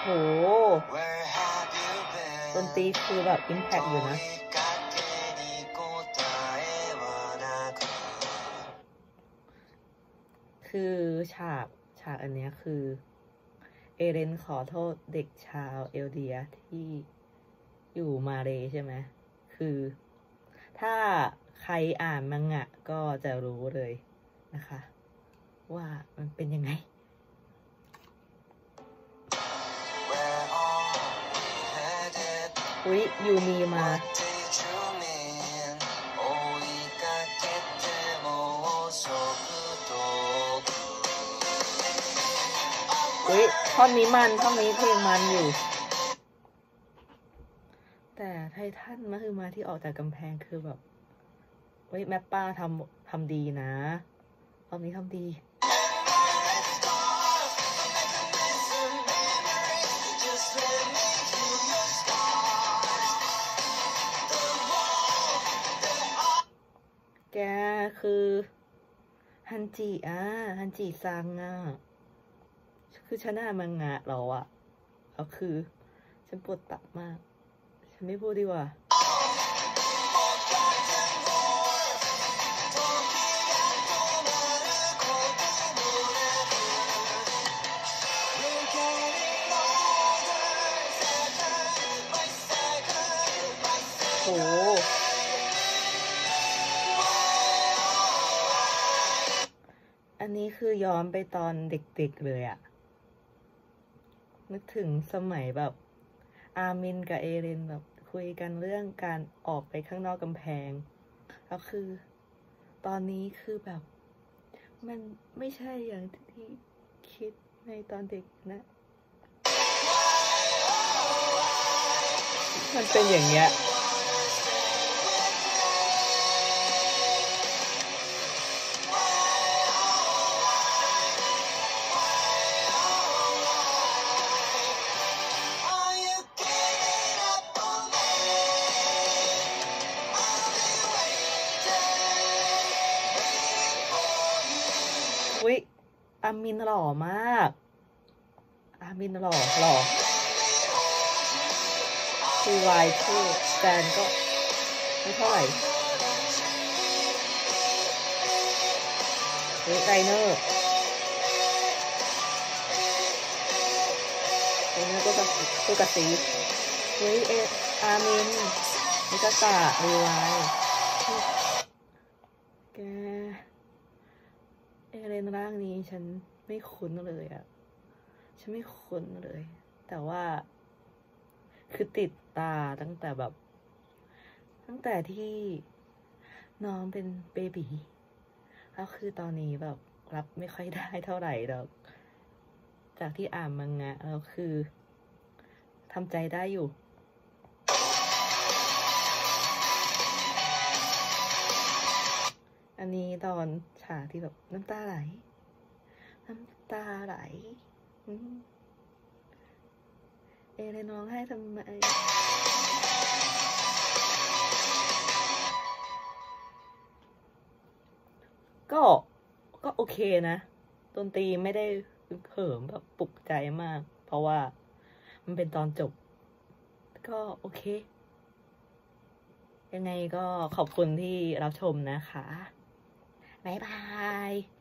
ดนตรีคือแบบอิมแพคอยู่นะคือฉากอันเนี้ยคือเอเรนขอโทษเด็กชาวเอลเดียที่อยู่มาเลใช่ไหมคือถ้าใครอ่านมังงะก็จะรู้เลยนะคะว่ามันเป็นยังไงอุ๊ยยูมีมาอุ๊ยท่อนนี้เพลงมันอยู่แต่ไททันมาคือมาที่ออกจากกำแพงคือแบบเฮ้ยแมปป้าทำดีนะรอบนี้ทำดีแกคือฮันจิซังคือฉันอ่านมังงะเหรอแล้วคือฉันปวดตับมากฉันไม่พูดดีกว่าโหอันนี้คือย้อนไปตอนเด็กๆเลยนึกถึงสมัยแบบอามินกับเอเรนแบบคุยกันเรื่องการออกไปข้างนอกกำแพงแล้วคือตอนนี้คือแบบมันไม่ใช่อย่างที่คิดในตอนเด็กนะมันเป็นอย่างเงี้ยอุ๊ยอามินหล่อมากอามินหล่อคือวายที่แฟนก็ไม่เท่าไหร่ไรเนอร์ก็จะคู่กับซีอามินมิกาตะรีไวแกเอเลนร่างนี้ฉันไม่คุ้นเลยฉันไม่คุ้นเลยแต่ว่าคือติดตาตั้งแต่ที่น้องเป็นเบบีแล้วคือตอนนี้แบบรับไม่ค่อยได้เท่าไหร่แล้วจากที่อ่านมังงะแล้วคือทำใจได้อยู่อันนี้ตอนฉากที่แบบน้ำตาไหลเอเลนร้องไห้ทำไมก็โอเคนะดนตรีไม่ได้เขิมแบบปลุกใจมากเพราะว่ามันเป็นตอนจบก็โอเคยังไงก็ขอบคุณที่รับชมนะคะบ๊ายบาย